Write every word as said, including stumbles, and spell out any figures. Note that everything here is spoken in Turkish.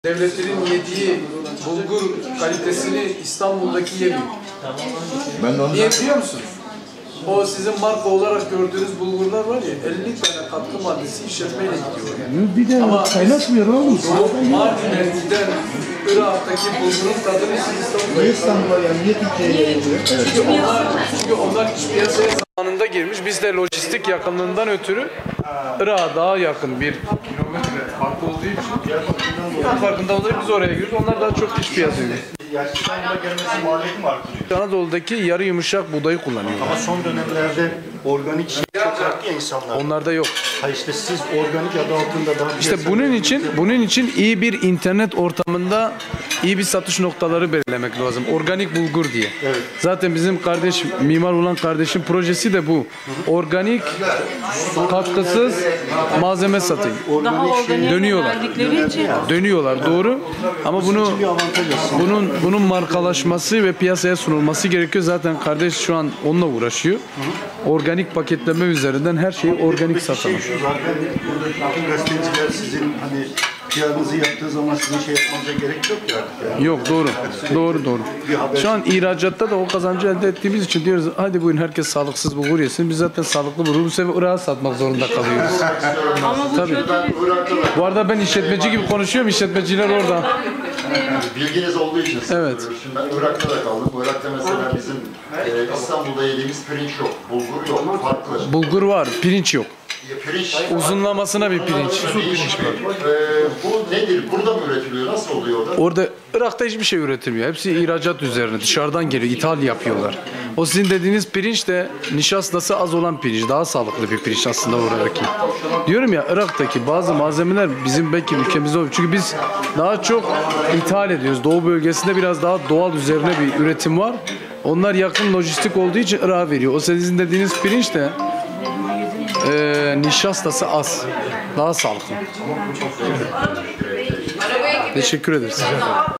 Devletlerin yediği bulgur kalitesini İstanbul'daki yemiyor. Ben de onu Niye biliyor musun? O sizin marka olarak gördüğünüz bulgurlar var ya, elli tane katkı maddesi işletmeyle gidiyor yani. Bir de Ama kaynaşmıyor oğlum. Mardin'e giden Irak'taki bulgurun tadını siz İstanbul'da Niye İstanbul'a yani niye Türkiye'ye geliyor? Evet. Çünkü onlar, çünkü onlar iç piyasaya zamanında girmiş. Biz de lojistik yakınlığından ötürü Irak'a daha yakın bir kilometre farklı olduğu için yer farkında olduğu biz oraya giriyoruz. Onlar daha çok iç piyasaya giriyor. Yaşlı İstanbul'a gelmesi maliyeti mi artırıyor? Anadolu'daki yarı yumuşak buğdayı kullanıyorlar. Ama son dönemlerde organik şey çok arttı ya insanlar. Onlarda yok. Ha işte siz organik adı altında daha İşte bunun için bunun için iyi bir internet ortamında iyi bir satış noktaları belirlemek lazım. Organik bulgur diye. Evet. Zaten bizim kardeş mimar olan kardeşin projesi de bu. Organik, katkısız malzeme satayım. Daha organik Dönüyorlar. verdikleri için Dönüyorlar doğru. Ama bunu bir avantaj aslında. bunun bunun markalaşması ve piyasaya sunulması gerekiyor. Zaten kardeş şu an onunla uğraşıyor. Organik paketleme üzerinden her şeyi organik Şey satalım. şu zaten buradaki bütün gazeteciler sizin hani P R'ınızı yaptığı zaman sizin şey yapmanıza gerek yok ki artık yani. Yok doğru. Doğru doğru. Şu an ihracatta da o kazancı elde ettiğimiz için diyoruz hadi bugün herkes sağlıksız bulgur yesin. Biz zaten sağlıklı bulgur bu sefer Irak'a satmak zorunda kalıyoruz. ama bu Tabii. kötü bir Bu arada ben işletmeci gibi konuşuyorum. İşletmeciler orada. Bilginiz olduğu için Evet. soruyorum. Şimdi ben Irak'ta da kaldım. Irak'ta mesela bizim e, İstanbul'da yediğimiz pirinç yok, bulgur yok, farklı. Bulgur var, pirinç yok. E, pirinç Uzunlamasına bir pirinç. değişik. E, bu nedir? Burada mı üretiliyor? Nasıl oluyor orada? Orada Irak'ta hiçbir şey üretilmiyor. Hepsi ihracat üzerine. Dışarıdan geliyor. İthal yapıyorlar. O sizin dediğiniz pirinç de nişastası az olan pirinç. Daha sağlıklı bir pirinç aslında oradaki. Diyorum ya Irak'taki bazı malzemeler bizim belki ülkemizde olmuyor. Çünkü biz daha çok ithal ediyoruz. Doğu bölgesinde biraz daha doğal üzerine bir üretim var. Onlar yakın lojistik olduğu için Irak'a veriyor. O sizin dediğiniz pirinç de e, nişastası az. Daha sağlıklı. Teşekkür ederiz.